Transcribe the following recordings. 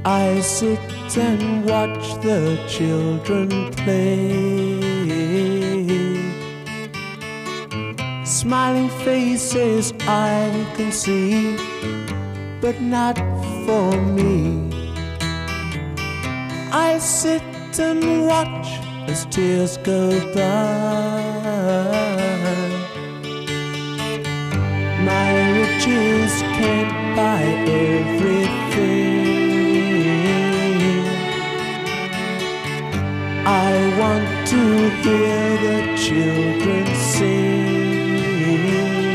I sit and watch the children play. Smiling faces I can see, but not for me. I sit and watch as tears go by. My riches can't buy everything. I want to hear the children sing.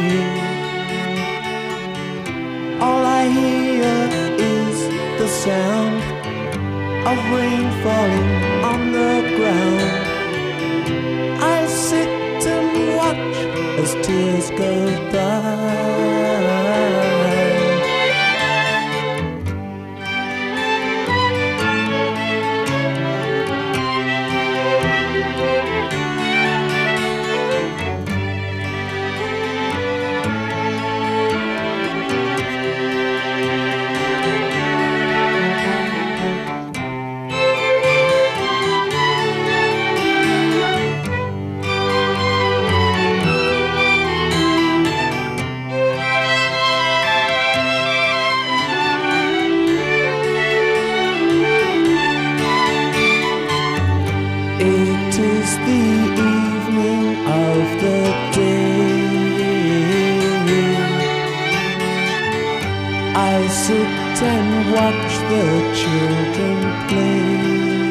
All I hear is the sound of rain falling on the ground. I sit and watch as tears go by. It is the evening of the day. I sit and watch the children play.